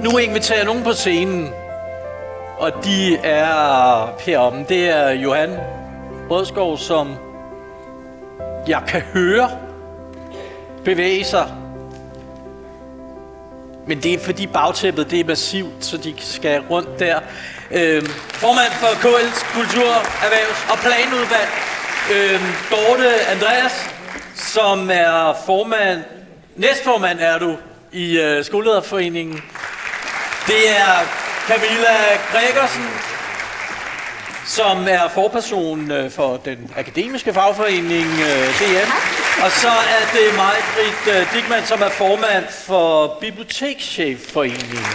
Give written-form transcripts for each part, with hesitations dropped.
nu inviterer jeg nogen på scenen, og de er heromme. Det er Johan Rødskov, som jeg kan høre bevæge sig. Men det er fordi bagtæppet det er massivt, så de skal rundt der. Formand for KL's Kultur-, Erhvervs- og Planudvalg, Dorte Andreas, som er formand, næstformand er du i Skolelederforeningen. Det er Camilla Gregersen, som er forperson for den akademiske fagforening DM. Og så er det Maj-Britt Dickmann, som er formand for Bibliotekschefforeningen.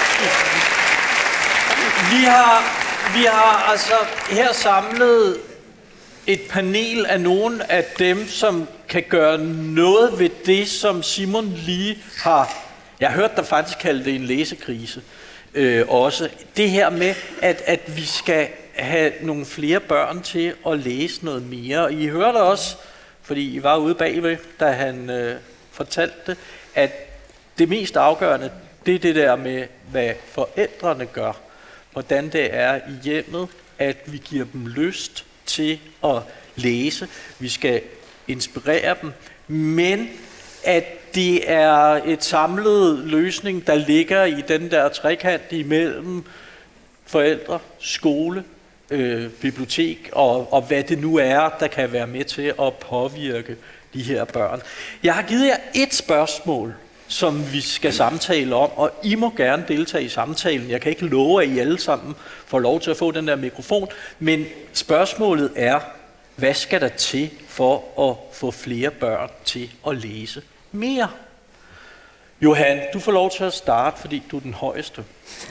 Vi har altså her samlet et panel af nogle af dem, som kan gøre noget ved det, som Simon lige har... Jeg har hørt dig faktisk kalde det en læsekrise. Også det her med, at vi skal have nogle flere børn til at læse noget mere. Og I hørte også, fordi I var ude bagved, da han fortalte det, at det mest afgørende, det er det der med, hvad forældrene gør. Hvordan det er i hjemmet, at vi giver dem lyst til at læse. Vi skal inspirere dem, men at det er et samlet løsning, der ligger i den der trekant imellem forældre, skole, bibliotek og hvad det nu er, der kan være med til at påvirke de her børn. Jeg har givet jer et spørgsmål, som vi skal samtale om, og I må gerne deltage i samtalen. Jeg kan ikke love, at I alle sammen får lov til at få den der mikrofon, men spørgsmålet er, hvad skal der til for at få flere børn til at læse mere? Johan, du får lov til at starte, fordi du er den højeste.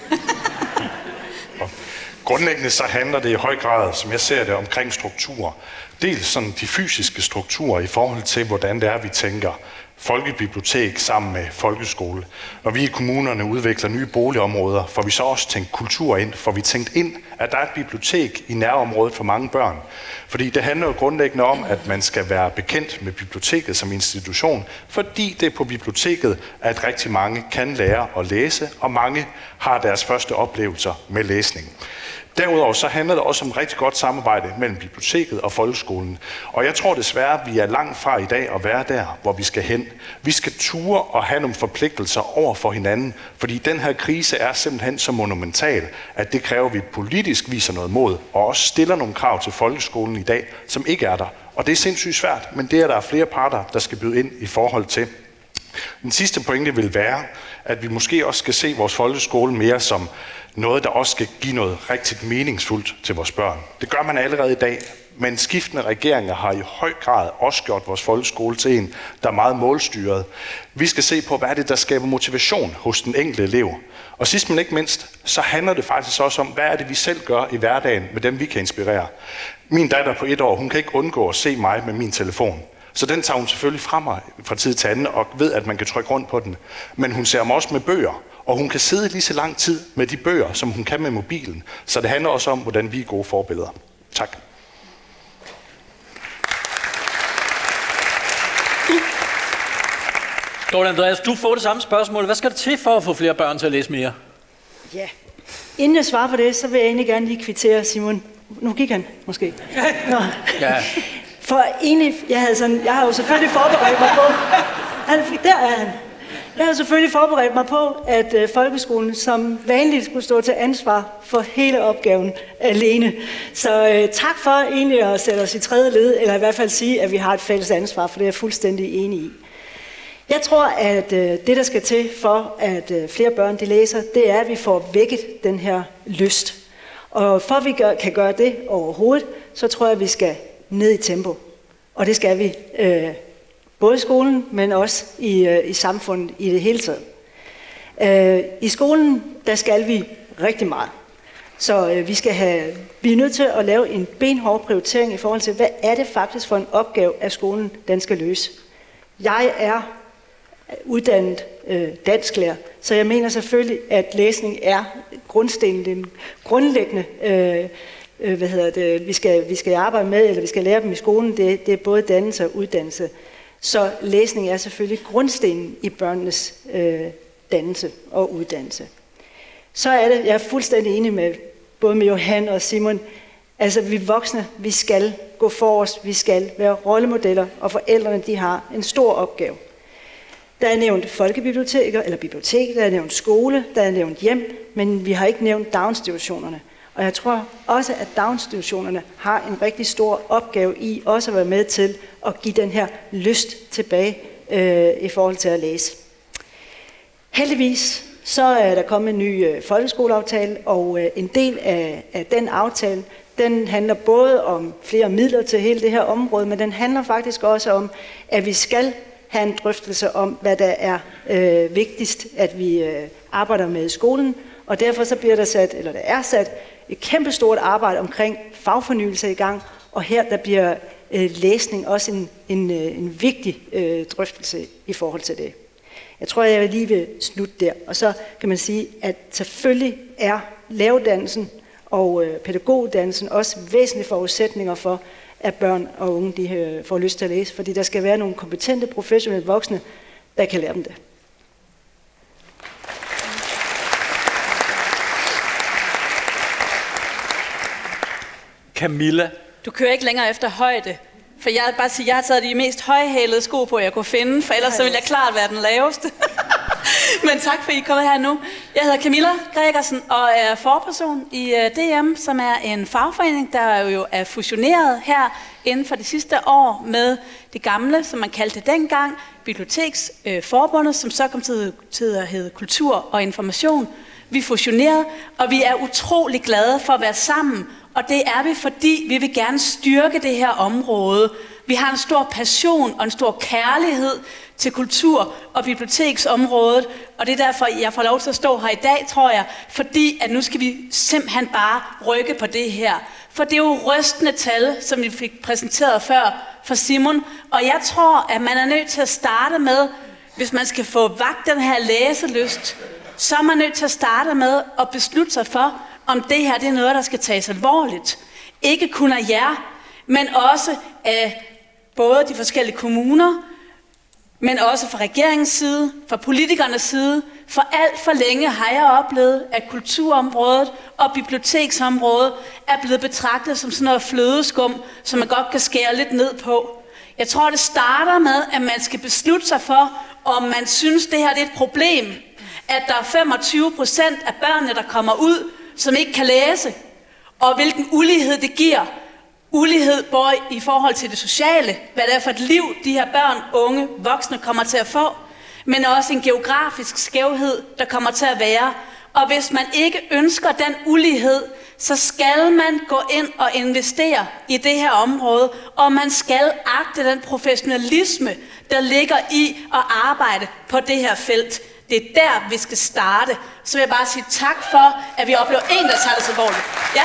Grundlæggende så handler det i høj grad, som jeg ser det, omkring strukturer. Dels sådan de fysiske strukturer i forhold til, hvordan det er, vi tænker folkebibliotek sammen med folkeskole. Når vi i kommunerne udvikler nye boligområder, får vi så også tænkt kultur ind, får vi tænkt ind, at der er et bibliotek i nærområdet for mange børn. Fordi det handler jo grundlæggende om, at man skal være bekendt med biblioteket som institution, fordi det er på biblioteket, at rigtig mange kan lære at læse, og mange har deres første oplevelser med læsning. Derudover så handler det også om rigtig godt samarbejde mellem biblioteket og folkeskolen. Og jeg tror desværre, at vi er langt fra i dag at være der, hvor vi skal hen. Vi skal ture og have nogle forpligtelser over for hinanden, fordi den her krise er simpelthen så monumental, at det kræver, at vi politisk viser noget mod, og også stiller nogle krav til folkeskolen i dag, som ikke er der. Og det er sindssygt svært, men det er der flere parter, der skal byde ind i forhold til. Den sidste pointe vil være, at vi måske også skal se vores folkeskole mere som noget, der også skal give noget rigtig meningsfuldt til vores børn. Det gør man allerede i dag, men skiftende regeringer har i høj grad også gjort vores folkeskole til en, der er meget målstyret. Vi skal se på, hvad er det, der skaber motivation hos den enkelte elev. Og sidst men ikke mindst, så handler det faktisk også om, hvad er det, vi selv gør i hverdagen med dem, vi kan inspirere. Min datter på 1 år, hun kan ikke undgå at se mig med min telefon. Så den tager hun selvfølgelig fra mig fra tid til anden og ved, at man kan trykke rundt på den. Men hun ser mig også med bøger, og hun kan sidde lige så lang tid med de bøger, som hun kan med mobilen. Så det handler også om, hvordan vi er gode forbilleder. Tak. Dorte Andreas, du får det samme spørgsmål. Hvad skal der til for at få flere børn til at læse mere? Ja, inden jeg svarer på det, så vil jeg egentlig gerne lige kvittere Simon. Nu gik han, måske. Nå. Ja. For egentlig, jeg har jo selvfølgelig forberedt mig på... Der er han. Jeg har selvfølgelig forberedt mig på, at folkeskolen som vanligt skulle stå til ansvar for hele opgaven alene. Så tak for egentlig at sætte os i tredje led, eller i hvert fald sige, at vi har et fælles ansvar, for det er jeg fuldstændig enig i. Jeg tror, at det, der skal til for, at flere børn de læser, det er, at vi får vækket den her lyst. Og for at vi kan gøre det overhovedet, så tror jeg, at vi skal ned i tempo. Og det skal vi både i skolen, men også i samfundet i det hele taget. I skolen, der skal vi rigtig meget. Så vi er nødt til at lave en benhård prioritering i forhold til, hvad er det faktisk for en opgave, at skolen den skal løse. Jeg er uddannet dansklærer, så jeg mener selvfølgelig, at læsning er grundstenen, den grundlæggende vi skal arbejde med, eller vi skal lære dem i skolen, det er både dannelse og uddannelse. Så læsning er selvfølgelig grundstenen i børnenes dannelse og uddannelse. så er det, jeg er fuldstændig enig med både med Johan og Simon, altså vi voksne, vi skal gå forrest, vi skal være rollemodeller, og forældrene, de har en stor opgave. Der er nævnt folkebiblioteker, eller bibliotek, der er nævnt skole, der er nævnt hjem, men vi har ikke nævnt daginstitutionerne. Og jeg tror også, at daginstitutionerne har en rigtig stor opgave i også at være med til at give den her lyst tilbage i forhold til at læse. Heldigvis så er der kommet en ny folkeskoleaftale, og en del af den aftale, den handler både om flere midler til hele det her område, men den handler faktisk også om, at vi skal have en drøftelse om, hvad der er vigtigst, at vi arbejder med i skolen. Og derfor så bliver der sat et kæmpestort arbejde omkring fagfornyelse i gang, og her der bliver læsning også en vigtig drøftelse i forhold til det. Jeg tror, jeg lige vil slutte der, og så kan man sige, at selvfølgelig er læreruddannelsen og pædagoguddannelsen også væsentlige forudsætninger for, at børn og unge de får lyst til at læse, fordi der skal være nogle kompetente, professionelle voksne, der kan lære dem det. Camilla. Du kører ikke længere efter højde. For jeg vil bare sige, at jeg har taget de mest højhælede sko på, jeg kunne finde, for ellers så ville jeg klart være den laveste. Men tak for, at I er kommet her nu. Jeg hedder Camilla Gregersen og er forperson i DM, som er en fagforening, der jo er fusioneret her inden for de sidste år med det gamle, som man kaldte dengang, Biblioteksforbundet, som så kom til at hedde Kultur og Information. Vi fusionerede, og vi er utrolig glade for at være sammen. Og det er vi, fordi vi vil gerne styrke det her område. Vi har en stor passion og en stor kærlighed til kultur- og biblioteksområdet. Og det er derfor, jeg får lov til at stå her i dag, tror jeg. Fordi at nu skal vi simpelthen bare rykke på det her. For det er jo rystende tal, som vi fik præsenteret før for Simon. Og jeg tror, at man er nødt til at starte med, hvis man skal få vagt den her læselyst, så er man nødt til at starte med at beslutte sig for, om det her det er noget, der skal tages alvorligt. Ikke kun af jer, men også af både de forskellige kommuner, men også fra regeringens side, fra politikernes side. For alt for længe har jeg oplevet, at kulturområdet og biblioteksområdet er blevet betragtet som sådan noget flødeskum, som man godt kan skære lidt ned på. Jeg tror, det starter med, at man skal beslutte sig for, om man synes, det her det er et problem, at der er 25% af børnene, der kommer ud, som ikke kan læse, og hvilken ulighed det giver. Ulighed både i forhold til det sociale, hvad det er for et liv, de her børn, unge, voksne kommer til at få, men også en geografisk skævhed, der kommer til at være. Og hvis man ikke ønsker den ulighed, så skal man gå ind og investere i det her område, og man skal agte den professionalisme, der ligger i at arbejde på det her felt. Det er der, vi skal starte. Så vil jeg bare sige tak for, at vi oplever en, der tager det så alvorligt. Ja.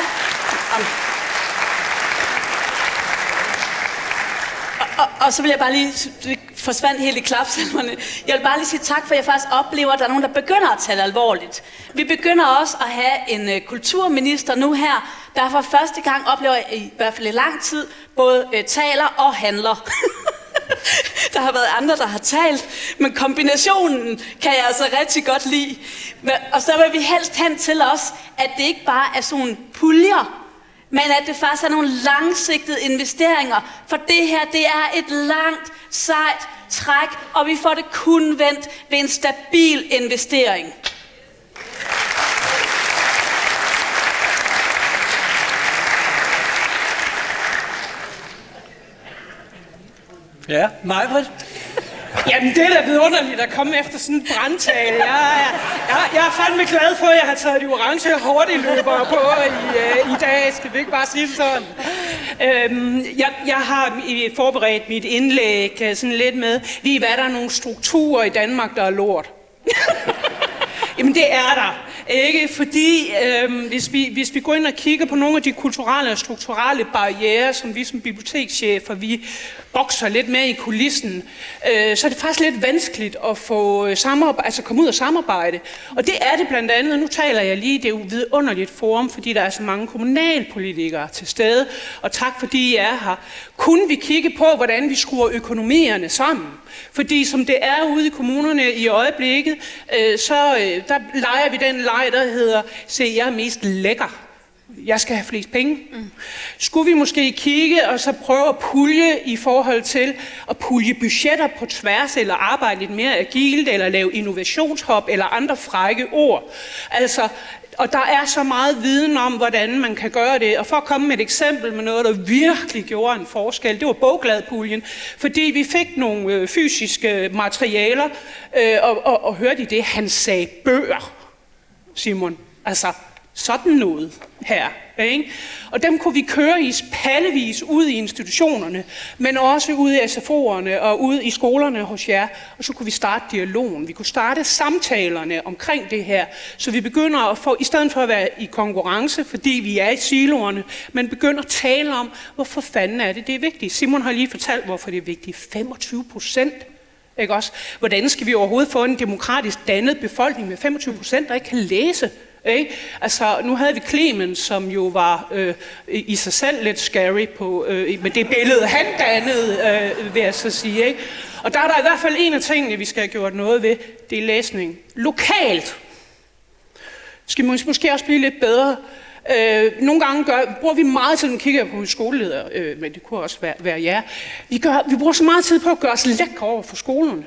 Og så vil jeg bare lige, det forsvandt helt i klapsalmerne. Jeg vil bare lige sige tak, for jeg faktisk oplever, at der er nogen, der begynder at tage det alvorligt. Vi begynder også at have en kulturminister nu her, der for første gang oplever, i hvert fald i lang tid, både taler og handler. Der har været andre, der har talt, men kombinationen kan jeg altså rigtig godt lide. Og så vil vi helst hen til os, at det ikke bare er sådan nogle puljer, men at det faktisk er nogle langsigtede investeringer. For det her, det er et langt, sejt træk, og vi får det kun vendt ved en stabil investering. Ja, Maj-Brit? Jamen, det er da vidunderligt at komme efter sådan en brandtale. Jeg er fandme glad for, at jeg har taget de orange hurtigløbere på i dag. Skal vi ikke bare sige det sådan? Jeg har forberedt mit indlæg sådan lidt med, lige hvad der er nogle strukturer i Danmark, der er lort. Jamen, det er der. Ikke? Fordi hvis vi går ind og kigger på nogle af de kulturelle og strukturelle barrierer, som vi som bibliotekschefer, vi bokser lidt med i kulissen, så er det faktisk lidt vanskeligt at få komme ud og samarbejde. Og det er det blandt andet, og nu taler jeg lige, det er jo et vidunderligt forum, fordi der er så mange kommunalpolitikere til stede, og tak fordi I er her. Kunne vi kigge på, hvordan vi skruer økonomierne sammen? Fordi som det er ude i kommunerne i øjeblikket, så der leger vi den leg, leg, der hedder, se, jeg er mest lækker. Jeg skal have flest penge. Skulle vi måske kigge og så prøve at pulje i forhold til at pulje budgetter på tværs, eller arbejde lidt mere agilt, eller lave innovationshop, eller andre frække ord. Altså, og der er så meget viden om, hvordan man kan gøre det. Og for at komme med et eksempel med noget, der virkelig gjorde en forskel, det var bogbladpuljen. Fordi vi fik nogle fysiske materialer, og hørte I det? Han sagde bøger, Simon. Altså, sådan noget her. Ikke? Og dem kunne vi køre i pallevis ud i institutionerne, men også ude i SFO'erne og ude i skolerne hos jer. Og så kunne vi starte dialogen. Vi kunne starte samtalerne omkring det her, så vi begynder at få, i stedet for at være i konkurrence, fordi vi er i siloerne, men begynder at tale om, hvorfor fanden er det er vigtigt. Simon har lige fortalt, hvorfor det er vigtigt. 25%. Ikke også? Hvordan skal vi overhovedet få en demokratisk dannet befolkning med 25%, der ikke kan læse? Ikke? Altså, nu havde vi Clemens, som jo var i sig selv lidt scary på, med det billede, han dannede, vil jeg så sige. Ikke? Og der er der i hvert fald en af tingene, vi skal have gjort noget ved, det er læsning. Lokalt skal vi måske også blive lidt bedre. Nogle gange bruger vi meget tid, når vi kigger på skoleledere, men det kunne også være jer. Vi bruger så meget tid på at gøre os lækre over for skolerne.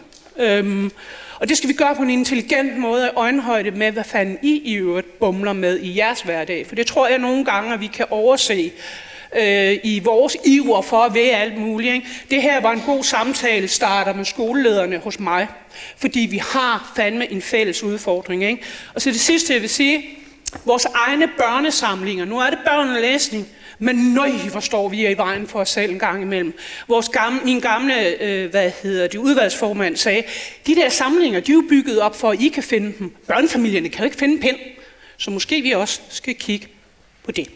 Og det skal vi gøre på en intelligent måde, øjenhøjde med, hvad fanden I øvrigt bumler med i jeres hverdag. For det tror jeg nogle gange, at vi kan overse i vores iver for at være alt muligt. Ikke? Det her var en god samtale starter med skolelederne hos mig, fordi vi har fandme en fælles udfordring. Ikke? Og så det sidste, jeg vil sige, vores egne børnesamlinger. Nu er det børn og læsning, men nøj, hvor står vi i vejen for os selv en gang imellem. Min gamle udvalgsformand sagde, de der samlinger, de er jo bygget op for, at I kan finde dem. Børnefamilierne kan jo ikke finde en pind, så måske vi også skal kigge på det.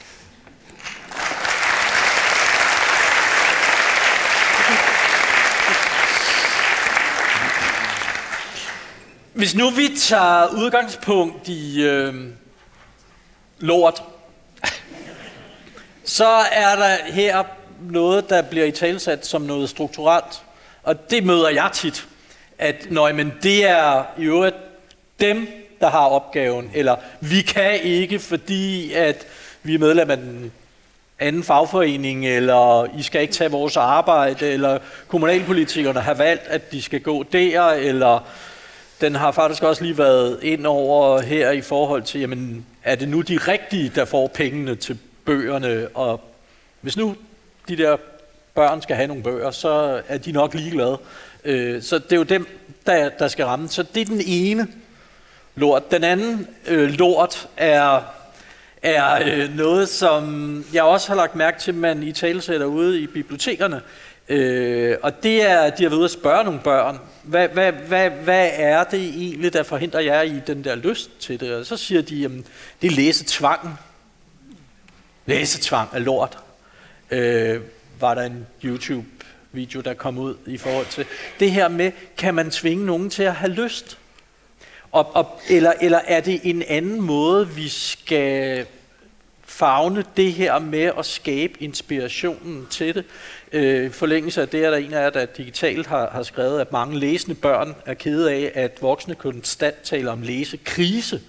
Hvis nu vi tager udgangspunkt i lort, så er der her noget, der bliver italesat som noget strukturelt. Og det møder jeg tit, at men det er i øvrigt dem, der har opgaven, eller vi kan ikke, fordi at vi er medlem af den anden fagforening, eller I skal ikke tage vores arbejde, eller kommunalpolitikerne har valgt, at de skal gå der, eller den har faktisk også lige været ind over her i forhold til, jamen, er det nu de rigtige, der får pengene til bøgerne, og hvis nu de der børn skal have nogle bøger, så er de nok ligeglade. Så det er jo dem, der skal ramme. Så det er den ene lort. Den anden lort er noget, som jeg også har lagt mærke til, man italesætter ude i bibliotekerne. Og det er, at de har været ude at spørge nogle børn, hvad er det egentlig, der forhindrer jer i den der lyst til det? Og så siger de, jamen, det er læsetvangen. Læsetvang er lort. Var der en YouTube-video, der kom ud i forhold til det her med, kan man tvinge nogen til at have lyst? Eller er det en anden måde, vi skal favne det her med at skabe inspirationen til det? Forlængelse af det er der en af jer, der digitalt har skrevet, at mange læsende børn er kede af, at voksne konstant taler om læsekrise.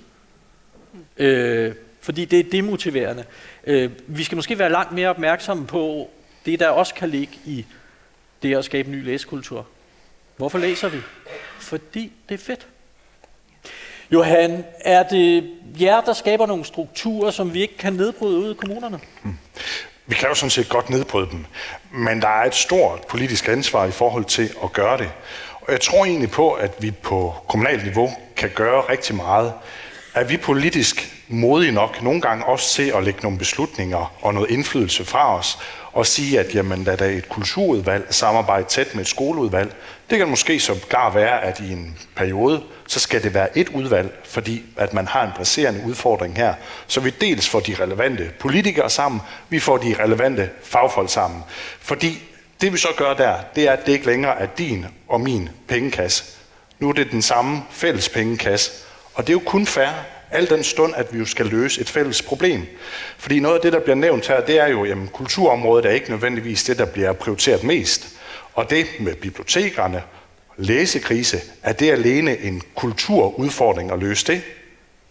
Fordi det er demotiverende. Vi skal måske være langt mere opmærksomme på det, der også kan ligge i det at skabe ny læsekultur. Hvorfor læser vi? Fordi det er fedt. Johan, er det jer, der skaber nogle strukturer, som vi ikke kan nedbryde ude i kommunerne? Vi kan jo sådan set godt nedbryde dem, men der er et stort politisk ansvar i forhold til at gøre det. Og jeg tror egentlig på, at vi på kommunalt niveau kan gøre rigtig meget. Er vi politisk modige nok nogle gange også til at lægge nogle beslutninger og noget indflydelse fra os, og sige, at jamen, der er et kulturudvalg, samarbejde tæt med et skoleudvalg. Det kan måske så klart være, at i en periode, så skal det være et udvalg, fordi at man har en presserende udfordring her. Så vi dels får de relevante politikere sammen, vi får de relevante fagfolk sammen. Fordi det vi så gør der, det er, at det ikke længere er din og min pengekasse. Nu er det den samme fælles pengekasse, og det er jo kun fair, al den stund, at vi jo skal løse et fælles problem. Fordi noget af det, der bliver nævnt her, det er jo, jamen kulturområdet er ikke nødvendigvis det, der bliver prioriteret mest. Og det med bibliotekerne, læsekrise, er det alene en kulturudfordring at løse det?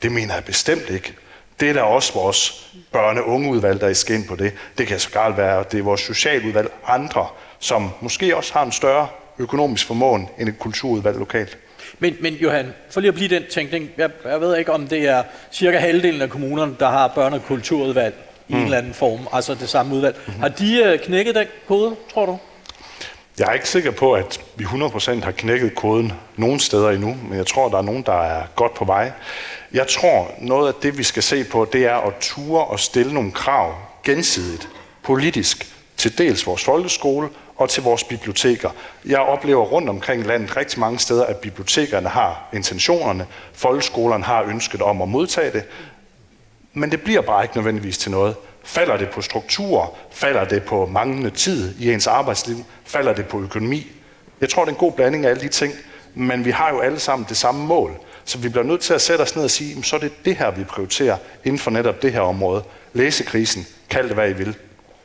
Det mener jeg bestemt ikke. Det er da også vores børne- og ungeudvalg, der er skal ind på det. Det kan sågar være, det er vores socialudvalg, andre, som måske også har en større økonomisk formåen end et kulturudvalg lokalt. Men Johan, for lige at blive den tænkning, jeg ved ikke, om det er cirka halvdelen af kommunerne, der har børne- og kulturudvalg i en eller anden form, altså det samme udvalg. Har de knækket den kode, tror du? Jeg er ikke sikker på, at vi 100% har knækket koden nogen steder endnu, men jeg tror, der er nogen, der er godt på vej. Jeg tror, noget af det, vi skal se på, det er at ture og stille nogle krav gensidigt, politisk, til dels vores folkeskole og til vores biblioteker. Jeg oplever rundt omkring landet rigtig mange steder, at bibliotekerne har intentionerne, folkeskolerne har ønsket om at modtage det, men det bliver bare ikke nødvendigvis til noget. Falder det på strukturer? Falder det på manglende tid i ens arbejdsliv? Falder det på økonomi? Jeg tror, det er en god blanding af alle de ting, men vi har jo alle sammen det samme mål. Så vi bliver nødt til at sætte os ned og sige, så er det det her, vi prioriterer inden for netop det her område. Læsekrisen, kald det hvad I vil.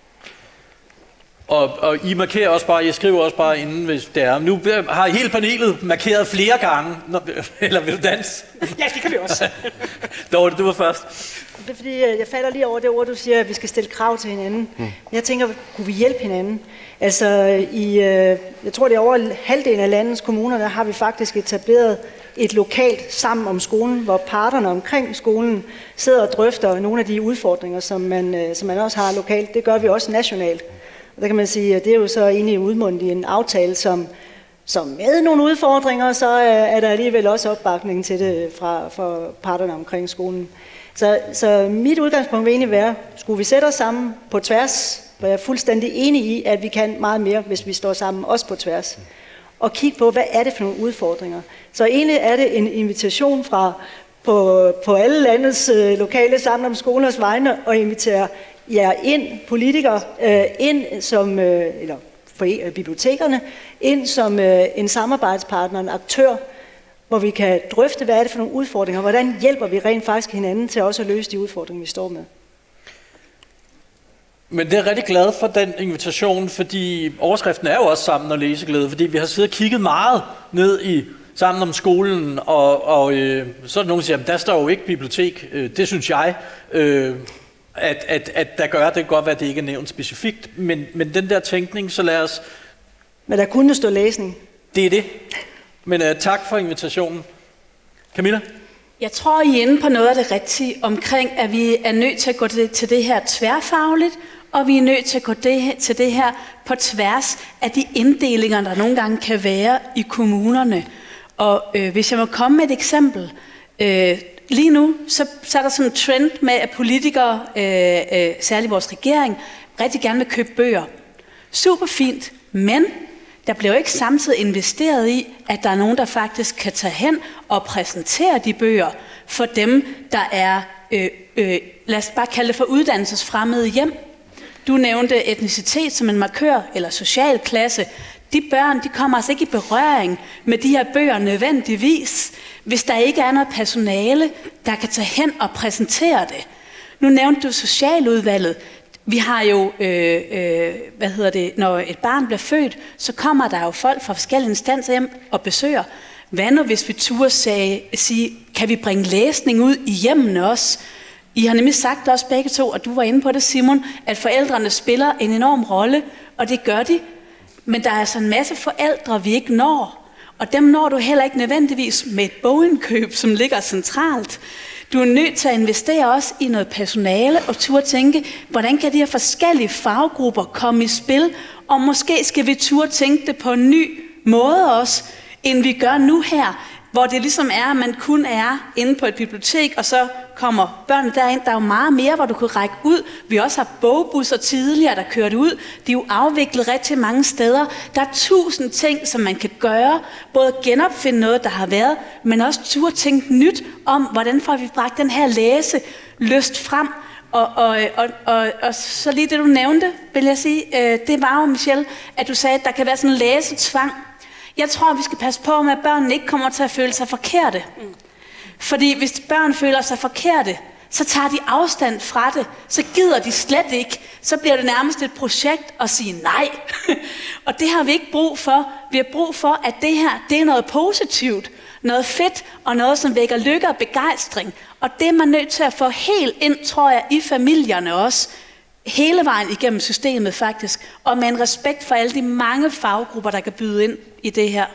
Og I markerer også bare, I skriver også bare inden, hvis det er. Nu har hele panelet markeret flere gange. Eller vil du danse? Ja, det kan vi også. Dorte, du var først. Det er fordi, jeg falder lige over det ord, du siger, at vi skal stille krav til hinanden. Jeg tænker, kunne vi hjælpe hinanden? Altså, jeg tror, det er over halvdelen af landets kommuner, der har vi faktisk etableret et lokalt sammen om skolen, hvor parterne omkring skolen sidder og drøfter nogle af de udfordringer, som man også har lokalt. Det gør vi også nationalt. Og der kan man sige, at det er jo så egentlig udmundet i en aftale, som med nogle udfordringer, så er der alligevel også opbakning til det fra parterne omkring skolen. Så mit udgangspunkt vil egentlig være, skulle vi sætte os sammen på tværs, hvor jeg er fuldstændig enig i, at vi kan meget mere, hvis vi står sammen, også på tværs, og kigge på, hvad er det for nogle udfordringer. Så egentlig er det en invitation på alle landets lokale sammen om skolers vegne, og invitere jer ind, politikere, ind som, eller bibliotekerne, ind som en samarbejdspartner, en aktør, hvor vi kan drøfte, hvad er det for nogle udfordringer, hvordan hjælper vi rent faktisk hinanden til også at løse de udfordringer, vi står med. Men det er rigtig glad for den invitation, fordi overskriften er jo også Sammen og Læseglæde, fordi vi har siddet og kigget meget ned i Sammen om skolen, og så er der nogen, der siger, at der står jo ikke bibliotek. Det synes jeg, at der gør. Det kan godt være, at det ikke er nævnt specifikt, men den der tænkning, så lad os... Men der kunne stå læsning. Det er det. Men tak for invitationen. Camilla? Jeg tror, I er inde på noget af det rigtige omkring, at vi er nødt til at gå til det her tværfagligt, og vi er nødt til at gå til det her på tværs af de inddelinger, der nogle gange kan være i kommunerne. Og hvis jeg må komme med et eksempel. Lige nu, så er der sådan en trend med, at politikere, særligt vores regering, rigtig gerne vil købe bøger. Super fint, men der bliver jo ikke samtidig investeret i, at der er nogen, der faktisk kan tage hen og præsentere de bøger for dem, der er, lad os bare kalde det for uddannelsesfremmede hjem. Du nævnte etnicitet som en markør, eller social klasse. De børn, de kommer altså ikke i berøring med de her bøger nødvendigvis, hvis der ikke er noget personale, der kan tage hen og præsentere det. Nu nævnte du socialudvalget. Vi har jo, når et barn bliver født, så kommer der jo folk fra forskellige instanser hjem og besøger. Hvad nu, hvis vi turde sige, kan vi bringe læsning ud i hjemmene også? I har nemlig sagt også begge to, og du var inde på det, Simon, at forældrene spiller en enorm rolle, og det gør de. Men der er altså en masse forældre, vi ikke når, og dem når du heller ikke nødvendigvis med et bogindkøb, som ligger centralt. Du er nødt til at investere også i noget personale og turde tænke, hvordan kan de her forskellige faggrupper komme i spil, og måske skal vi turde tænke det på en ny måde også, end vi gør nu her, hvor det ligesom er, at man kun er inde på et bibliotek, og så kommer børnene derind. Der er jo meget mere, hvor du kan række ud. Vi også har bogbusser tidligere, der kører det ud. De er jo afviklet rigtig mange steder. Der er 1000 ting, som man kan gøre. Både genopfinde noget, der har været, men også turde tænke nyt om, hvordan får vi bragt den her læselyst frem. Og så lige det, du nævnte, vil jeg sige, det var jo, Michelle, at du sagde, at der kan være sådan en læsetvang. Jeg tror, vi skal passe på med, at børnene ikke kommer til at føle sig forkerte. Fordi hvis børn føler sig forkerte, så tager de afstand fra det. Så gider de slet ikke. Så bliver det nærmest et projekt at sige nej. Og det har vi ikke brug for. Vi har brug for, at det her, det er noget positivt, noget fedt og noget, som vækker lykke og begejstring. Og det er man nødt til at få helt ind, tror jeg, i familierne også. Hele vejen igennem systemet faktisk. Og med en respekt for alle de mange faggrupper, der kan byde ind i det her.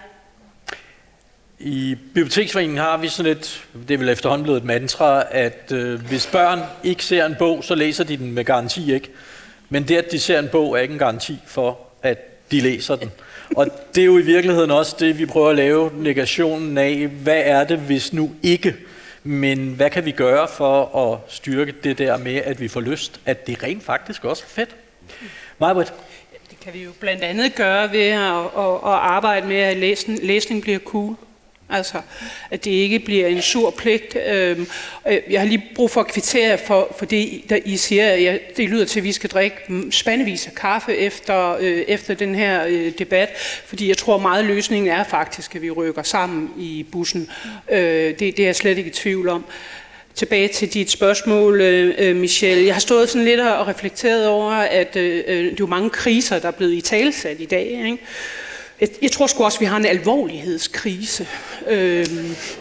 I Biblioteksforeningen har vi sådan et, det er vel efterhånden blevet et mantra, at hvis børn ikke ser en bog, så læser de den med garanti ikke. Men det, at de ser en bog, er ikke en garanti for, at de læser den. Og det er jo i virkeligheden også det, vi prøver at lave negationen af. Hvad er det, hvis nu ikke? Men hvad kan vi gøre for at styrke det der med, at vi får lyst, at det rent faktisk også er fedt? Maj-Britt? Det kan vi jo blandt andet gøre ved at arbejde med, at læsning bliver cool. Altså, at det ikke bliver en sur pligt. Jeg har lige brug for at kvittere for det, der I siger. Det lyder til, at vi skal drikke spandevis af kaffe efter den her debat. Fordi jeg tror, meget løsningen er faktisk, at vi rykker sammen i bussen. Det er jeg slet ikke i tvivl om. Tilbage til dit spørgsmål, Michelle. Jeg har stået sådan lidt og reflekteret over, at det er jo mange kriser, der er blevet italesat i dag, ikke? Jeg tror sgu også, at vi har en alvorlighedskrise. Altså,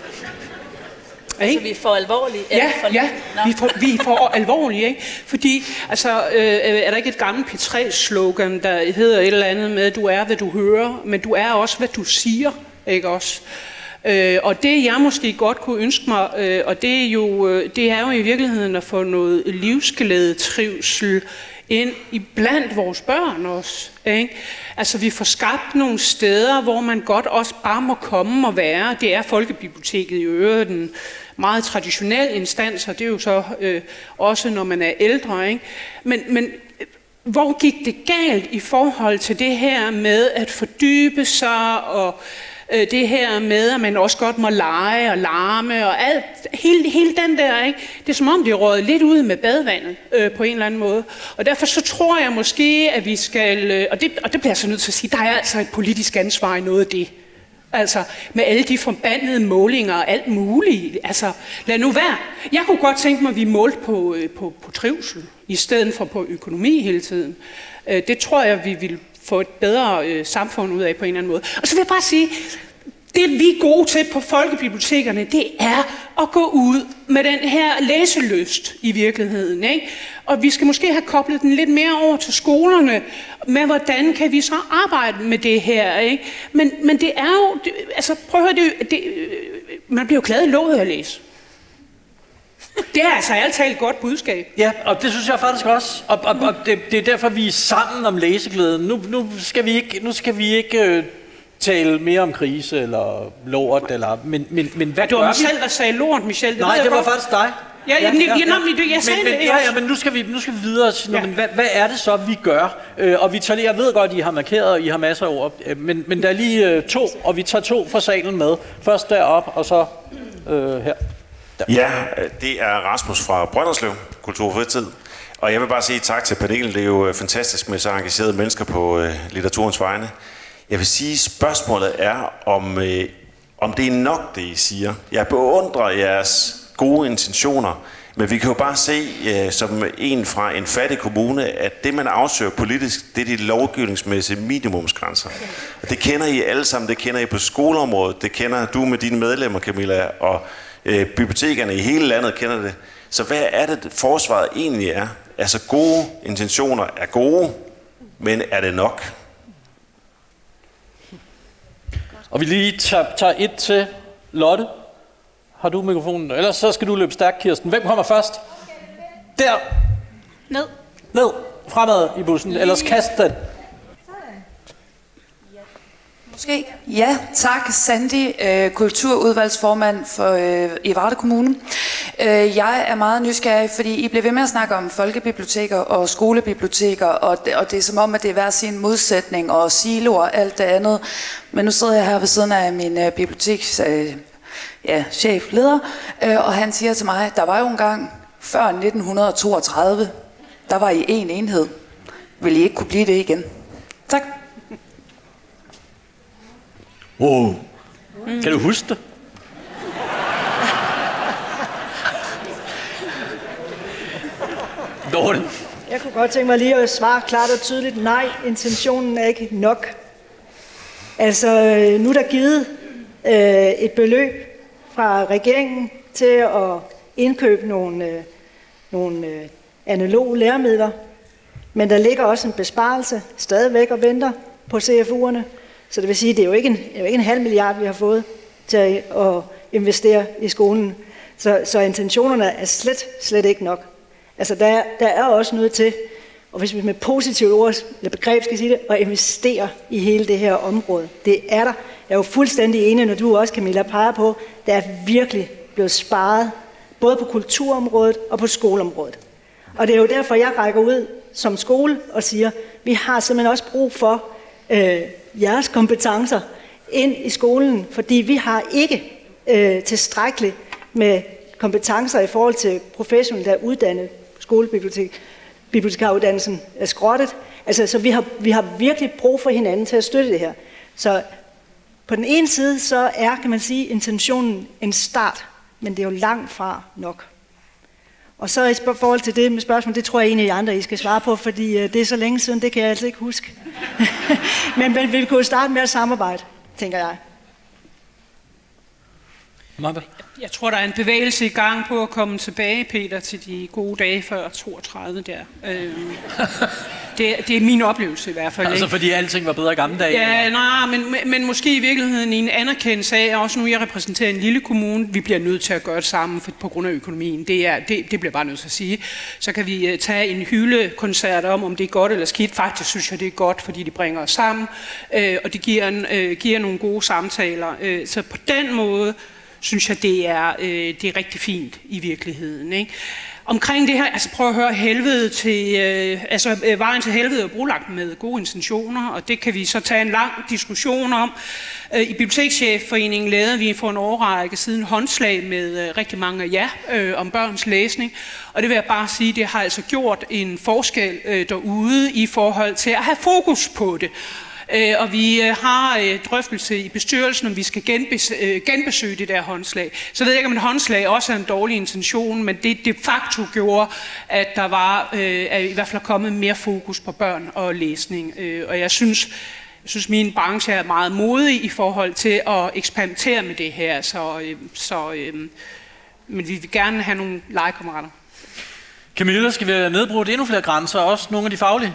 vi får alvorlige? Ja, vi får alvorlige, ikke? Fordi, altså, er der ikke et gammelt P3-slogan, der hedder et eller andet med, du er, hvad du hører, men du er også, hvad du siger, ikke også? Og det, jeg måske godt kunne ønske mig, og det er jo i virkeligheden at få noget livsglæde, trivsel ind i blandt vores børn også. Ikke? Altså vi får skabt nogle steder, hvor man godt også bare må komme og være. Det er Folkebiblioteket i øvrigt, en meget traditionel instans, og det er jo så også, når man er ældre. Ikke? Men hvor gik det galt i forhold til det her med at fordybe sig, og det her med, at man også godt må lege og larme, og alt, hele den der, ikke? Det er som om, det er røget lidt ud med badevandet på en eller anden måde. Og derfor så tror jeg måske, at vi skal, og det bliver jeg så nødt til at sige, der er altså et politisk ansvar i noget af det. Altså, med alle de forbandede målinger og alt muligt. Altså, lad nu være. Jeg kunne godt tænke mig, at vi målte på trivsel, i stedet for på økonomi hele tiden. Det tror jeg, vi vil få et bedre samfund ud af på en eller anden måde. Og så vil jeg bare sige, det vi er gode til på folkebibliotekerne, det er at gå ud med den her læselyst i virkeligheden. Ikke? Og vi skal måske have koblet den lidt mere over til skolerne, med hvordan kan vi så arbejde med det her. Ikke? Men det er jo, altså prøv at høre, man bliver jo glad i låget at læse. Det er altså altid et godt budskab. Ja, og det synes jeg faktisk også. Og det er derfor, vi er sammen om læseglæden. Nu skal vi ikke tale mere om krise eller lort, eller, men hvad gør vi? Det var mig selv, der sagde lort, Michelle. Nej, det var faktisk dig. Jeg sagde det. Men nu skal vi videre. Ja. Men hvad er det så, vi gør? Og vi tager, jeg ved godt, I har markeret, og I har masser af ord. Men der er lige 2, og vi tager 2 fra salen med. Først derop, og så her. Der. Ja, det er Rasmus fra Brønderslev, Kultur og Fritid. Og jeg vil bare sige tak til panelet. Det er jo fantastisk med så engagerede mennesker på litteraturens vegne. Jeg vil sige, spørgsmålet er, om det er nok, det I siger. Jeg beundrer jeres gode intentioner, men vi kan jo bare se, som en fra en fattig kommune, at det, man afsøger politisk, det er de lovgivningsmæssige minimumsgrænser. Og det kender I alle sammen. Det kender I på skoleområdet. Det kender du med dine medlemmer, Camilla, og bibliotekerne i hele landet kender det. Så hvad er det, forsvaret egentlig er? Altså gode intentioner er gode, men er det nok? Og vi lige tager 1 til. Lotte, har du mikrofonen? Ellers så skal du løbe stærkt, Kirsten. Hvem kommer først? Der. Ned. Fremad i bussen. Ellers kast den. Måske. Ja, tak. Sandy, kulturudvalgsformand i Varde Kommune. Jeg er meget nysgerrig, fordi I bliver ved med at snakke om folkebiblioteker og skolebiblioteker, og det er som om, at det er hver sin modsætning og siloer og alt det andet. Men nu sidder jeg her ved siden af min chefleder, og han siger til mig, der var jo en gang før 1932, der var I en enhed. Vil I ikke kunne blive det igen? Tak. Wow. Kan du huske det? Dorte. Jeg kunne godt tænke mig lige at svare klart og tydeligt. Nej, intentionen er ikke nok. Altså, nu er der givet et beløb fra regeringen til at indkøbe nogle analoge læremidler, men der ligger også en besparelse stadigvæk og venter på CFU'erne. Så det vil sige, at det er jo ikke en halv milliard, vi har fået til at investere i skolen. Så intentionerne er slet ikke nok. Altså der er også noget til, og hvis vi med positivt ord eller begreb skal sige det, at investere i hele det her område. Det er der. Jeg er jo fuldstændig enig, når du også, Camilla, peger på, der er virkelig blevet sparet, både på kulturområdet og på skoleområdet. Og det er jo derfor, jeg rækker ud som skole og siger, vi har simpelthen også brug for jeres kompetencer ind i skolen, fordi vi har ikke tilstrækkeligt med kompetencer i forhold til professionelle, der er uddannet bibliotekaruddannelsen er skrottet. Altså, så vi har virkelig brug for hinanden til at støtte det her. Så på den ene side, så er, kan man sige, intentionen en start, men det er jo langt fra nok. Og så i forhold til det med spørgsmål, det tror jeg en af de andre, I skal svare på, fordi det er så længe siden, det kan jeg altså ikke huske. men vi kunne starte med at samarbejde, tænker jeg. Jeg tror, der er en bevægelse i gang på at komme tilbage, Peter, til de gode dage før 32 der. Det er min oplevelse i hvert fald. Altså fordi alting var bedre gamle dage? Ja, nej, men måske i virkeligheden i en anerkendelse af, også nu jeg repræsenterer en lille kommune, vi bliver nødt til at gøre det sammen på grund af økonomien. Det bliver bare nødt til at sige. Så kan vi tage en hyldekoncert om det er godt eller skidt. Faktisk synes jeg, det er godt, fordi de bringer os sammen, og det giver nogle gode samtaler. Så på den måde synes jeg, det er rigtig fint i virkeligheden, ikke? Omkring det her, altså prøv at høre, vejen til helvede er brolagt med gode intentioner, og det kan vi så tage en lang diskussion om. I Bibliotekschefforeningen lavede vi for en årrække siden håndslag med rigtig mange af jer om børns læsning, og det vil jeg bare sige, det har altså gjort en forskel derude i forhold til at have fokus på det. Og vi har drøftelse i bestyrelsen, om vi skal genbesøge det der håndslag. Så ved jeg ikke, om et håndslag også er en dårlig intention, men det de facto gjorde, at der var i hvert fald kommet mere fokus på børn og læsning. Og jeg synes, min branche er meget modig i forhold til at eksperimentere med det her. Men vi vil gerne have nogle legekammerater. Camilla, skal vi have nedbrudt endnu flere grænser, også nogle af de faglige?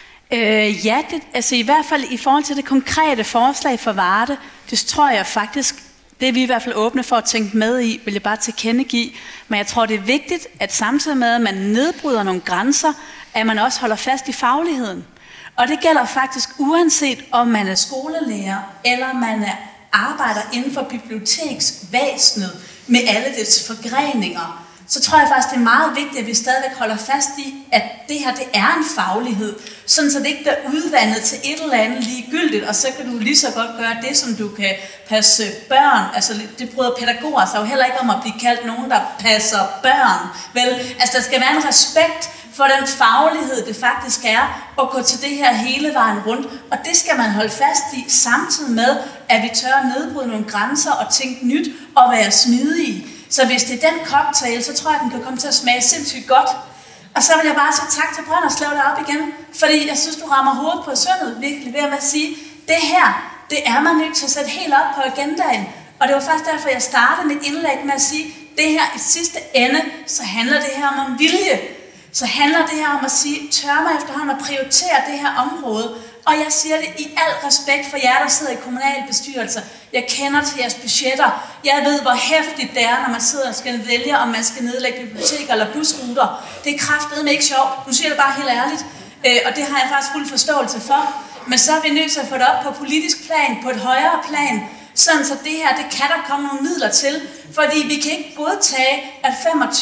Altså i hvert fald i forhold til det konkrete forslag for Varde, det tror jeg faktisk, det er vi i hvert fald åbne for at tænke med i, vil jeg bare tilkendegive. Men jeg tror, det er vigtigt, at samtidig med, at man nedbryder nogle grænser, at man også holder fast i fagligheden. Og det gælder faktisk uanset om man er skolelærer, eller man arbejder inden for biblioteksvæsenet med alle dets forgreninger. Så tror jeg faktisk, det er meget vigtigt, at vi stadigvæk holder fast i, at det her, det er en faglighed, sådan så det ikke bliver udvandet til et eller andet ligegyldigt, og så kan du lige så godt gøre det, som du kan passe børn. Altså, det bryder pædagoger sig jo heller ikke om at blive kaldt nogen, der passer børn. Vel, altså, der skal være en respekt for den faglighed, det faktisk er, at gå til det her hele vejen rundt. Og det skal man holde fast i, samtidig med, at vi tør at nedbryde nogle grænser og tænke nyt og være smidige. Så hvis det er den cocktail, så tror jeg, at den kan komme til at smage sindssygt godt. Og så vil jeg bare sige tak til Brønderslev deroppe igen, fordi jeg synes, du rammer hovedet på søndet virkelig ved at sige, det her, det er man nødt til at sætte helt op på agendaen. Og det var faktisk derfor, jeg startede mit indlæg med at sige, det her i sidste ende, så handler det her om vilje. Så handler det her om at sige, tør mig efterhånden at prioritere det her område. Og jeg siger det i al respekt for jer, der sidder i kommunalbestyrelser. Jeg kender til jeres budgetter. Jeg ved, hvor hæftigt det er, når man sidder og skal vælge, om man skal nedlægge biblioteker eller busruter. Det er kraftedeme ikke sjovt. Nu siger jeg det bare helt ærligt. Og det har jeg faktisk fuld forståelse for. Men så er vi nødt til at få det op på politisk plan, på et højere plan. Sådan så det her, det kan der komme nogle midler til. Fordi vi kan ikke godtage, at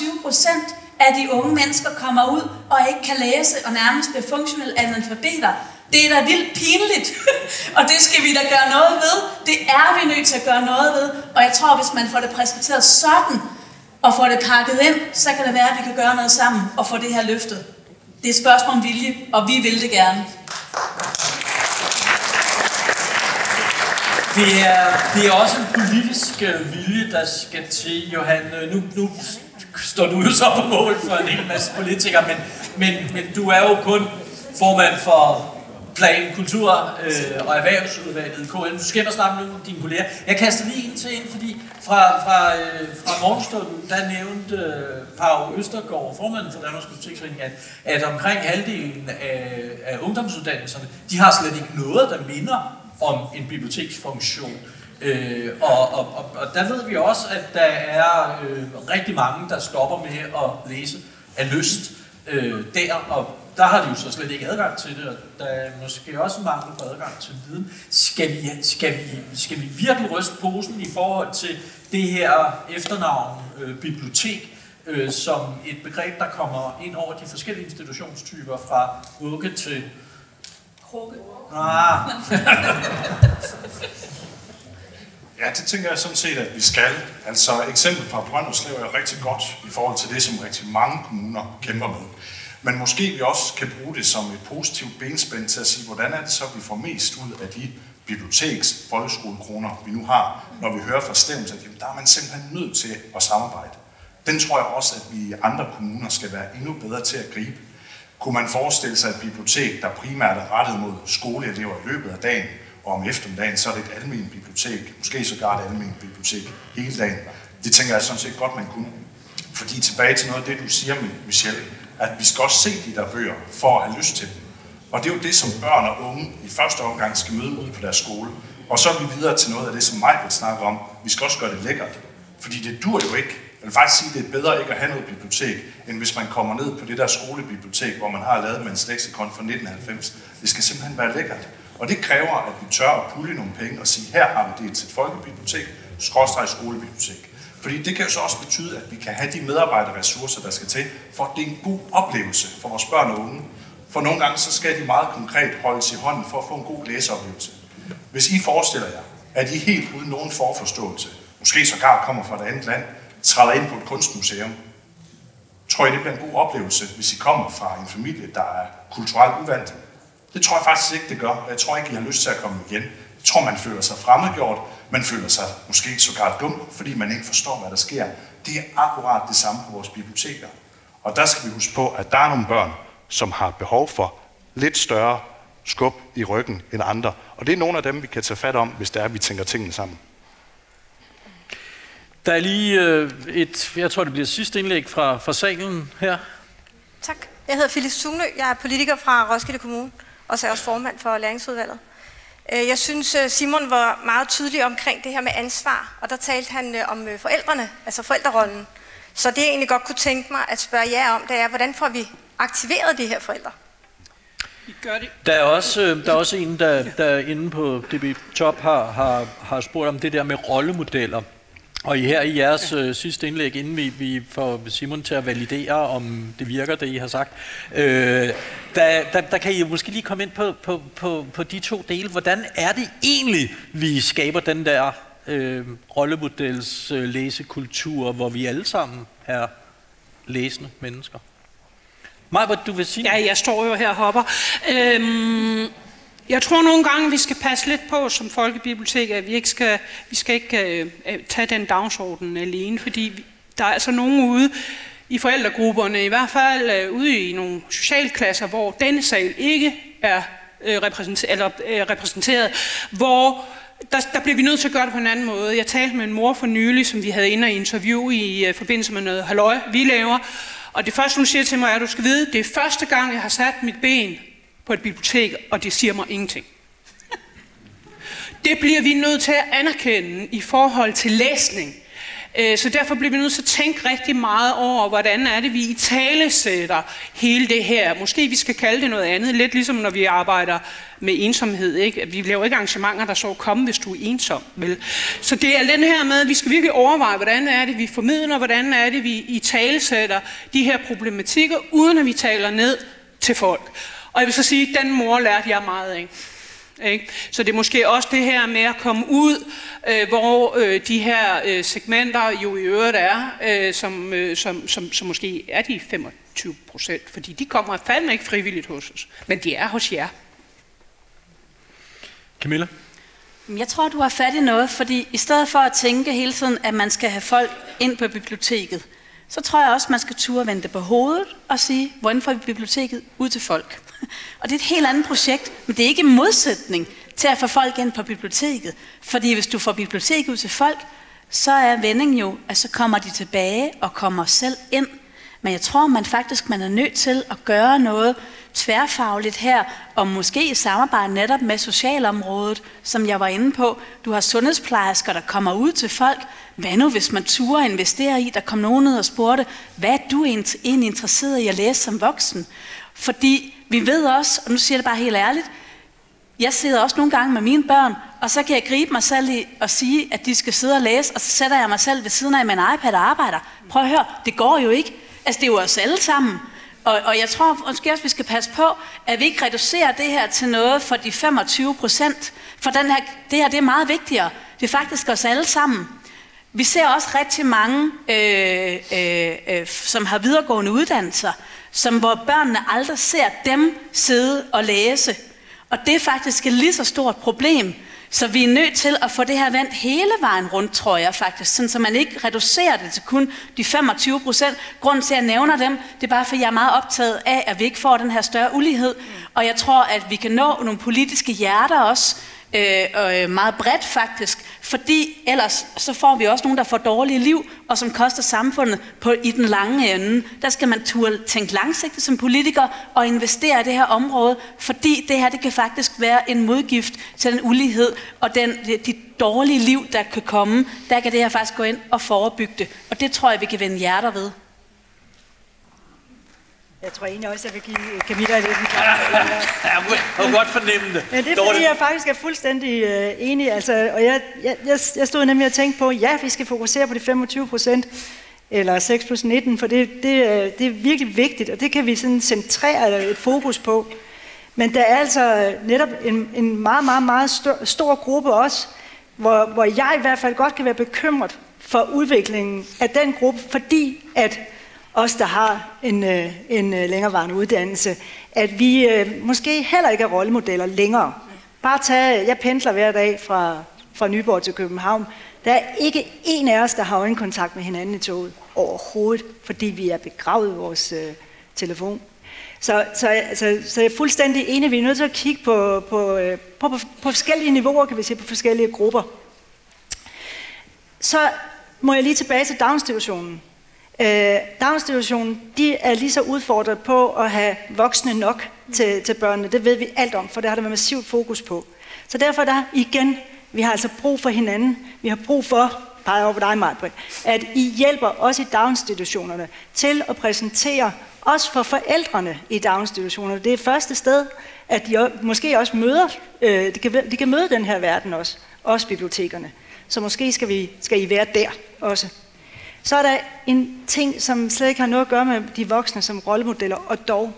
25% af de unge mennesker kommer ud og ikke kan læse og nærmest bliver funktionelle analfabeter. Det er da vildt pinligt, og det skal vi da gøre noget ved. Det er vi nødt til at gøre noget ved, og jeg tror, hvis man får det præsenteret sådan, og får det pakket ind, så kan det være, at vi kan gøre noget sammen og få det her løftet. Det er et spørgsmål om vilje, og vi vil det gerne. Det er også en politisk vilje, der skal til, Johan. Nu står du jo så på mål for en hel masse politikere, men du er jo kun formand for Plan, Kultur og Erhvervsudvalget i KL. Du skal hjem og snakke med dine kolleger. Jeg kaster lige ind, fordi fra morgenstunden, der nævnte Pau Østergaard, formanden for Danmarks Biblioteksforening, at omkring halvdelen af ungdomsuddannelserne, de har slet ikke noget, der minder om en biblioteksfunktion. Og der ved vi også, at der er rigtig mange, der stopper med at læse af lyst der, og der har de jo så slet ikke adgang til det, og der er måske også mangel på adgang til viden. Skal vi virkelig ryste posen i forhold til det her efternavn bibliotek, som et begreb, der kommer ind over de forskellige institutionstyper fra vugge til krukke? Ja, det tænker jeg sådan set, at vi skal. Altså eksempel fra Brønderslev er rigtig godt i forhold til det, som rigtig mange kommuner kæmper med. Men måske vi også kan bruge det som et positivt benspænd til at sige, hvordan er det så, vi får mest ud af de folkeskolekroner, vi nu har, når vi hører fra Stevns, at der er man simpelthen nødt til at samarbejde. Den tror jeg også, at vi i andre kommuner skal være endnu bedre til at gribe. Kunne man forestille sig et bibliotek, der primært er rettet mod skoleelever i løbet af dagen, og om eftermiddagen, så er det et almen bibliotek, måske sågar et almen bibliotek hele dagen. Det tænker jeg sådan set godt, man kunne. Fordi tilbage til noget af det, du siger, Michelle, at vi skal også se de der bøger for at have lyst til dem. Og det er jo det, som børn og unge i første omgang skal møde ud på deres skole. Og så er vi videre til noget af det, som Maj vil snakke om. Vi skal også gøre det lækkert. Fordi det dur jo ikke. Jeg vil faktisk sige, at det er bedre ikke at have noget bibliotek, end hvis man kommer ned på det der skolebibliotek, hvor man har lavet med en leksikon fra 1990. Det skal simpelthen være lækkert. Og det kræver, at vi tør at pulje nogle penge og sige, her har vi det til et folkebibliotek, /skolebibliotek. Fordi det kan jo så også betyde, at vi kan have de medarbejderressourcer, der skal til, for at det er en god oplevelse for vores børn og unge. For nogle gange så skal de meget konkret holdes i hånden for at få en god læseoplevelse. Hvis I forestiller jer, at I helt uden nogen forforståelse, måske sågar kommer fra et andet land, træder ind på et kunstmuseum, tror jeg, det bliver en god oplevelse, hvis I kommer fra en familie, der er kulturelt uvant. Det tror jeg faktisk ikke, det gør. Jeg tror ikke, I har lyst til at komme igen. Jeg tror, man føler sig fremmedgjort. Man føler sig måske sågar dum, fordi man ikke forstår, hvad der sker. Det er akkurat det samme på vores biblioteker. Og der skal vi huske på, at der er nogle børn, som har behov for lidt større skub i ryggen end andre. Og det er nogle af dem, vi kan tage fat om, hvis det er, at vi tænker tingene sammen. Der er lige jeg tror, det bliver sidste indlæg fra salen her. Tak. Jeg hedder Phyllis Sunø. Jeg er politiker fra Roskilde Kommune, og så er også formand for læringsudvalget. Jeg synes, Simon var meget tydelig omkring det her med ansvar, og der talte han om forældrene, altså forældrerollen. Så det jeg egentlig godt kunne tænke mig at spørge jer om, det er, hvordan får vi aktiveret de her forældre? Vi gør det. Der er også en, der inde på DB Top har spurgt om det der med rollemodeller. Og her i jeres sidste indlæg, inden vi får Simon til at validere, om det virker, det I har sagt, der kan I måske lige komme ind på de to dele. Hvordan er det egentlig, vi skaber den der rollemodels læsekultur, hvor vi alle sammen er læsende mennesker? Majbert, du vil sige? Ja, jeg står jo her og hopper. Jeg tror nogle gange, vi skal passe lidt på som folkebibliotek, at vi skal ikke tage den dagsorden alene, fordi der er altså nogen ude i forældregrupperne, i hvert fald ude i nogle socialklasser, hvor denne sal ikke er repræsenteret, hvor der bliver vi nødt til at gøre det på en anden måde. Jeg talte med en mor for nylig, som vi havde inde og interview i forbindelse med noget halløj, vi laver, og det første, hun siger til mig, er, at du skal vide, det er første gang, jeg har sat mit ben på et bibliotek, og det siger mig ingenting. Det bliver vi nødt til at anerkende i forhold til læsning. Så derfor bliver vi nødt til at tænke rigtig meget over, hvordan er det, vi italesætter hele det her. Måske vi skal kalde det noget andet, lidt ligesom når vi arbejder med ensomhed. Ikke? Vi laver ikke arrangementer, der så komme, hvis du er ensom. Vel? Så det er den her med, at vi skal virkelig overveje, hvordan er det, vi formidler, hvordan er det, vi italesætter de her problematikker, uden at vi taler ned til folk. Og jeg vil så sige, at den mor lærte jeg meget af. Ikke? Så det er måske også det her med at komme ud, hvor de her segmenter jo i øvrigt er, som måske er de 25%, fordi de kommer fandme ikke frivilligt hos os, men de er hos jer. Camilla? Jeg tror, du har fat i noget, fordi i stedet for at tænke hele tiden, at man skal have folk ind på biblioteket, så tror jeg også, man skal turde vende det på hovedet og sige, hvordan får vi biblioteket ud til folk? Og det er et helt andet projekt, men det er ikke en modsætning til at få folk ind på biblioteket. Fordi hvis du får biblioteket ud til folk, så er vendingen jo, at så kommer de tilbage og kommer selv ind. Men jeg tror, man er nødt til at gøre noget tværfagligt her, og måske i samarbejde netop med socialområdet, som jeg var inde på. Du har sundhedsplejersker, der kommer ud til folk. Hvad nu, hvis man turer investere i, der kom nogen ud og spurgte, hvad er du egentlig interesseret i at læse som voksen? Fordi vi ved også, og nu siger jeg det bare helt ærligt, jeg sidder også nogle gange med mine børn, og så kan jeg gribe mig selv i og sige, at de skal sidde og læse, og så sætter jeg mig selv ved siden af med en iPad og arbejder. Prøv at høre, det går jo ikke. Altså, det er jo os alle sammen. Og jeg tror måske også, vi skal passe på, at vi ikke reducerer det her til noget for de 25%. For det her, det er meget vigtigere. Det er faktisk os alle sammen. Vi ser også rigtig mange, som har videregående uddannelser, hvor børnene aldrig ser dem sidde og læse. Og det er faktisk et lige så stort problem. Så vi er nødt til at få det her vendt hele vejen rundt, tror jeg faktisk, sådan, så man ikke reducerer det til kun de 25%. Grunden til, at jeg nævner dem, det er bare, fordi jeg er meget optaget af, at vi ikke får den her større ulighed. Og jeg tror, at vi kan nå nogle politiske hjerter også, meget bredt faktisk, fordi ellers så får vi også nogen, der får dårlige liv, og som koster samfundet i den lange ende. Der skal man turde tænke langsigtet som politiker og investere i det her område, fordi det her, det kan faktisk være en modgift til den ulighed og de dårlige liv, der kan komme. Der kan det her faktisk gå ind og forebygge det, og det tror jeg, vi kan vende hjerter ved. Jeg tror egentlig også, jeg vil give Camilla lidt en jeg må godt fornemme det. Men det er fordi, jeg faktisk er fuldstændig enig. Altså, og jeg stod nemlig og tænkte på, ja, vi skal fokusere på de 25%, eller 6+19, for det er virkelig vigtigt, og det kan vi sådan centrere et fokus på. Men der er altså netop en meget, meget, meget stor gruppe også, hvor jeg i hvert fald godt kan være bekymret for udviklingen af den gruppe, fordi at os, der har en længerevarende uddannelse, at vi måske heller ikke er rollemodeller længere. Jeg pendler hver dag fra Nyborg til København. Der er ikke en af os, der har øjenkontakt med hinanden i toget overhovedet, fordi vi er begravet i vores telefon. Så jeg er fuldstændig enig, vi er nødt til at kigge på forskellige niveauer, kan vi sige, på forskellige grupper. Så må jeg lige tilbage til daginstitutionen. Daginstitutionen, de er lige så udfordret på at have voksne nok til børnene. Det ved vi alt om, for det har der været massivt fokus på. Så derfor vi har altså brug for hinanden. Vi har brug for, peger over på dig, Maj-Britt, at I hjælper os i daginstitutionerne til at præsentere, også for forældrene i daginstitutionerne. Det er første sted, at de måske også møder, de kan møde den her verden også bibliotekerne. Så måske skal I være der også. Så er der en ting, som slet ikke har noget at gøre med de voksne som rollemodeller, og dog.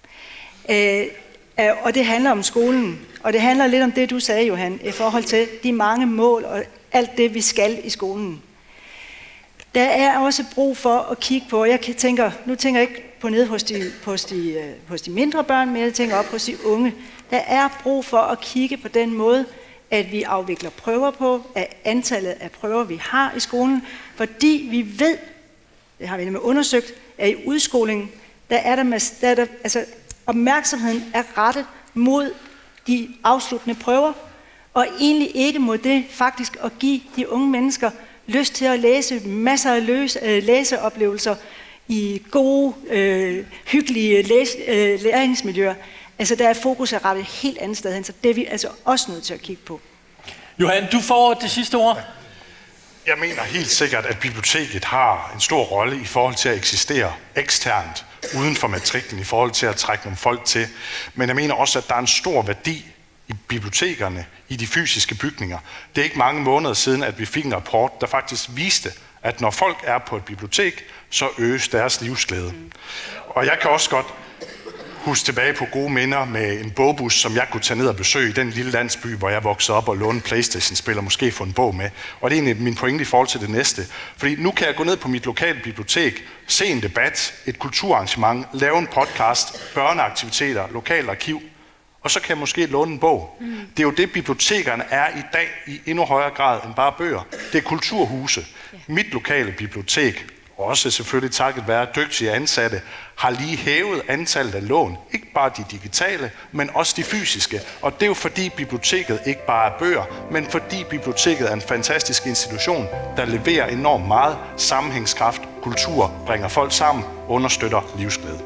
Og det handler om skolen. Og det handler lidt om det, du sagde, Johan, i forhold til de mange mål og alt det, vi skal i skolen. Der er også brug for at kigge på, nu tænker jeg ikke på nede hos de mindre børn, men jeg tænker op hos de unge. Der er brug for at kigge på den måde, at vi afvikler prøver på, af antallet af prøver, vi har i skolen, fordi vi ved, det har vi nemlig undersøgt, at i udskolingen, altså opmærksomheden er rettet mod de afsluttende prøver, og egentlig ikke mod det faktisk at give de unge mennesker lyst til at læse masser af læseoplevelser i gode, hyggelige læringsmiljøer. Altså der er fokus rettet helt andet sted hen, så det er vi altså også nødt til at kigge på. Johan, du får det sidste ord. Jeg mener helt sikkert, at biblioteket har en stor rolle i forhold til at eksistere eksternt, uden for matriklen, i forhold til at trække nogle folk til. Men jeg mener også, at der er en stor værdi i bibliotekerne, i de fysiske bygninger. Det er ikke mange måneder siden, at vi fik en rapport, der faktisk viste, at når folk er på et bibliotek, så øges deres livsglæde. Og jeg kan også godt huske tilbage på gode minder med en bogbus, som jeg kunne tage ned og besøge i den lille landsby, hvor jeg voksede op og låne PlayStation-spil og måske få en bog med. Og det er egentlig min pointe i forhold til det næste. Fordi nu kan jeg gå ned på mit lokale bibliotek, se en debat, et kulturarrangement, lave en podcast, børneaktiviteter, lokalt arkiv, og så kan jeg måske låne en bog. Det er jo det, bibliotekerne er i dag i endnu højere grad end bare bøger. Det er kulturhuse. Mit lokale bibliotek også selvfølgelig takket være dygtige ansatte, har lige hævet antallet af lån. Ikke bare de digitale, men også de fysiske. Og det er jo fordi biblioteket ikke bare er bøger, men fordi biblioteket er en fantastisk institution, der leverer enormt meget sammenhængskraft, kultur, bringer folk sammen, understøtter livsglæde.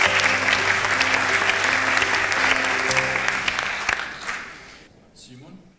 Simon?